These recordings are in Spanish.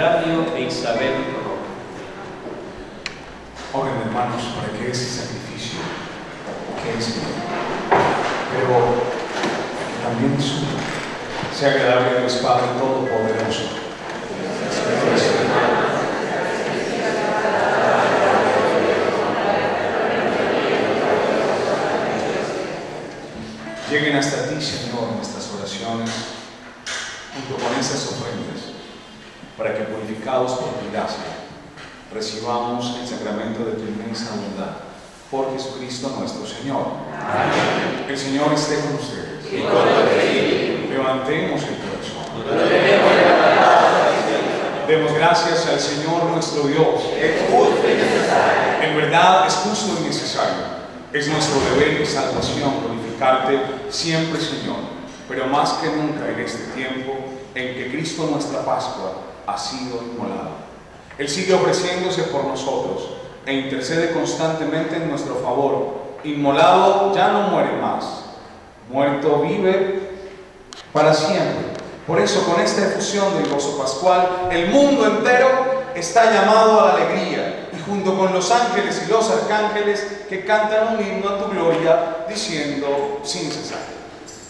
Eladio e Isabel Roca. Oren, hermanos, para que ese sacrificio, que es mío, pero que también es suyo, sea agradable a Dios Padre Todopoderoso. Lleguen hasta ti, Señor, nuestras oraciones, junto con esas ofrendas, para que, purificados por tu gracia, recibamos el sacramento de tu inmensa bondad. Por Jesucristo nuestro Señor. Amén. El Señor esté con ustedes. Y con tu espíritu. Levantemos el corazón. Demos gracias al Señor nuestro Dios. Es justo y necesario. En verdad es justo y necesario. Es nuestro deber y salvación glorificarte siempre, Señor, pero más que nunca en este tiempo en que Cristo nuestra Pascua ha sido inmolado. Él sigue ofreciéndose por nosotros e intercede constantemente en nuestro favor. Inmolado ya no muere más, muerto vive para siempre. Por eso, con esta efusión del gozo pascual, el mundo entero está llamado a la alegría, y junto con los ángeles y los arcángeles que cantan un himno a tu gloria, diciendo sin cesar: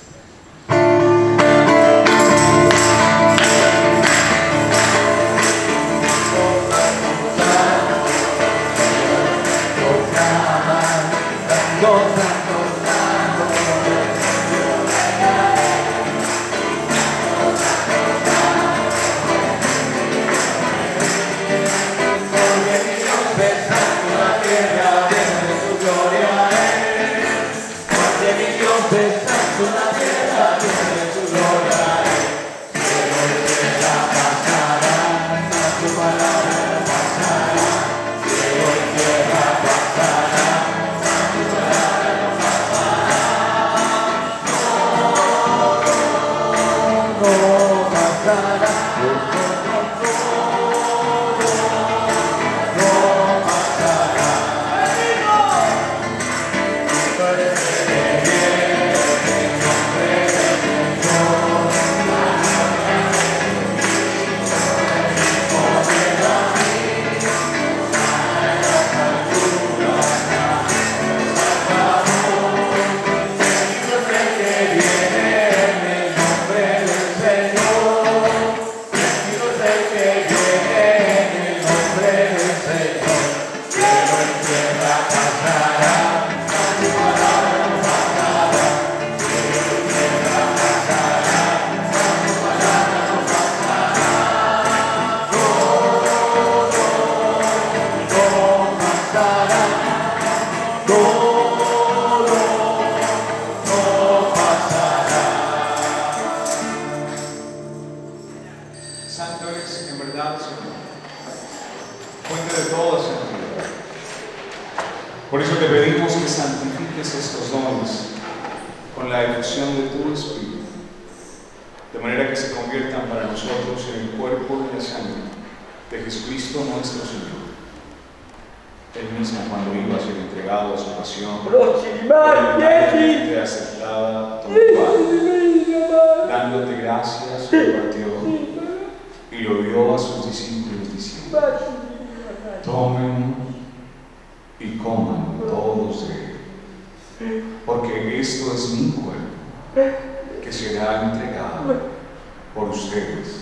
Por eso te pedimos que santifiques estos dones con la efusión de tu Espíritu, de manera que se conviertan para nosotros en el cuerpo y la sangre de Jesucristo nuestro Señor. Él mismo, cuando iba a ser entregado a su pasión, voluntariamente aceptada, tomó pan, dándote gracias, lo partió y lo dio a sus discípulos diciendo: tomen y coman todos de él, porque esto es mi cuerpo, que será entregado por ustedes.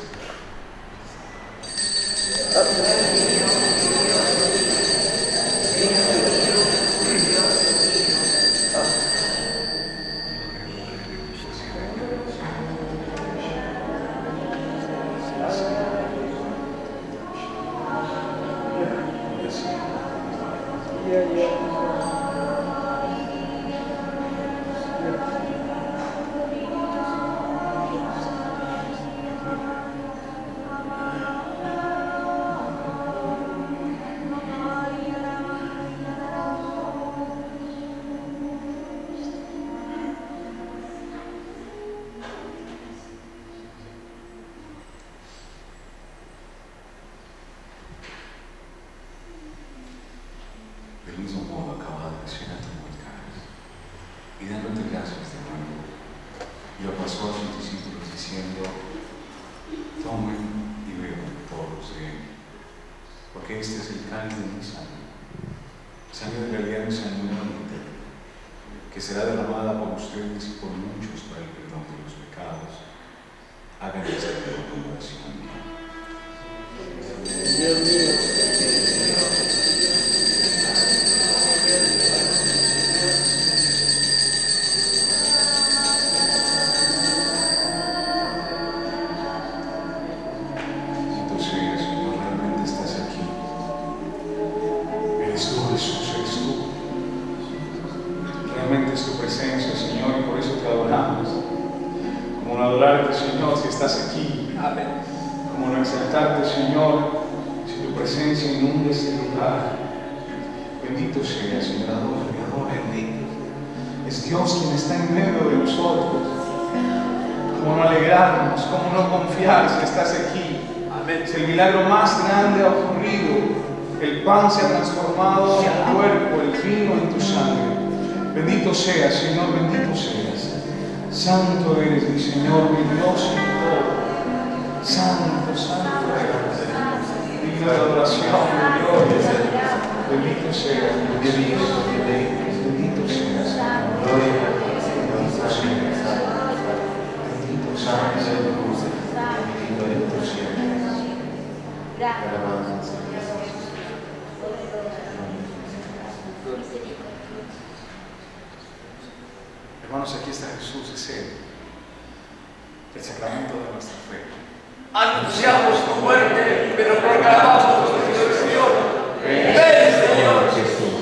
Del mismo porque este es el cáliz de mi sangre, sangre de la alianza nueva, que será derramada por ustedes y por muchos para el perdón de los pecados. Hagan esta oración. Dios mío. Estás aquí. Amén. Como no exaltarte, Señor, si tu presencia inunde este lugar. Bendito sea, Señor, adoro, bendito. Es Dios quien está en medio de nosotros. Como no alegrarnos, como no confiar si estás aquí. Amén. Si el milagro más grande ha ocurrido, el pan se ha transformado en el cuerpo, el vino en tu sangre. Bendito sea, Señor, bendito seas. Santo eres mi Señor, mi Dios y todo. Santo, santo eres. Digno de adoración, de gloria. Bendito seas, mi Dios. Bendito seas, Señor. Bendito seas. Bendito seas, bendito seas. Hermanos, aquí está Jesús, es Él, el sacramento de nuestra fe. Anunciamos tu muerte, pero proclamamos tu resurrección. Ven, Señor Jesús.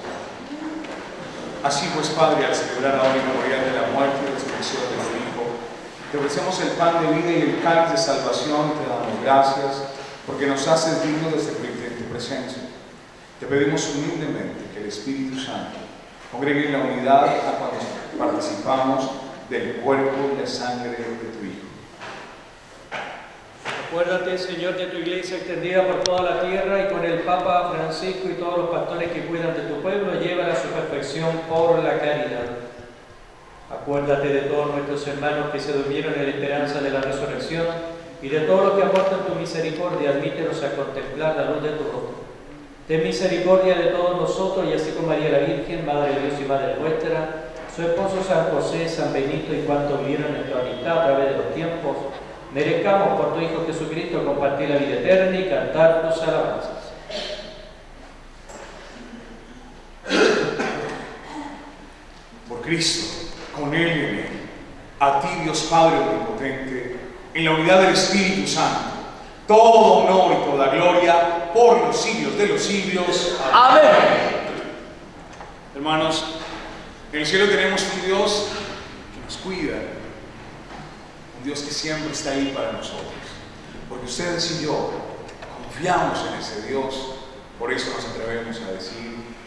Así pues, Padre, al celebrar ahora el memorial de la muerte y resurrección de tu Hijo, te ofrecemos el pan de vida y el cáliz de salvación y te damos gracias porque nos haces dignos de servirte en tu presencia. Te pedimos humildemente que el Espíritu Santo congregue en la unidad a cuando participamos del cuerpo y la sangre de tu Hijo. Acuérdate, Señor, de tu iglesia extendida por toda la tierra y con el Papa Francisco y todos los pastores que cuidan de tu pueblo, llévala a su perfección por la caridad. Acuérdate de todos nuestros hermanos que se durmieron en la esperanza de la resurrección y de todos los que aportan tu misericordia, admítelos a contemplar la luz de tu rostro. Ten misericordia de todos nosotros y así como María la Virgen, Madre de Dios y Madre nuestra, su esposo San José, San Benito y cuantos vivieron en tu amistad a través de los tiempos, merezcamos por tu Hijo Jesucristo compartir la vida eterna y cantar tus alabanzas. Por Cristo, con Él y en Él, a ti Dios Padre Omnipotente, en la unidad del Espíritu Santo, todo honor y toda gloria por los siglos de los siglos. Amén. Hermanos, en el cielo tenemos un Dios que nos cuida, un Dios que siempre está ahí para nosotros, porque ustedes y yo confiamos en ese Dios, por eso nos atrevemos a decir: